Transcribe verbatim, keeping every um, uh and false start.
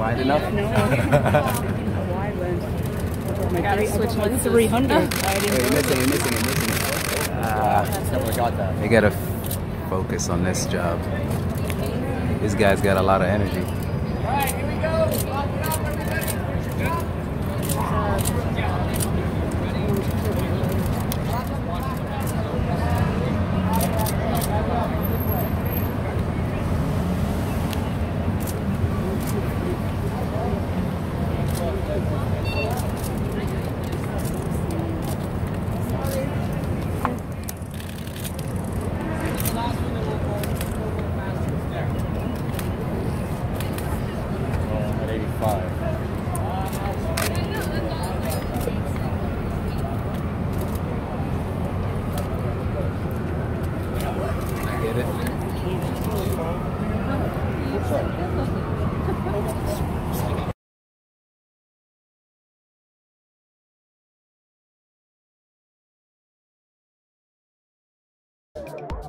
find enough? No. Why went? I gotta switch my three hundred. Hey, you're missing, you're missing, you're missing it. Ah, never got that. They gotta focus on this job. This guy's got a lot of energy. Alright, here we go. Lock it up, everybody. Get it?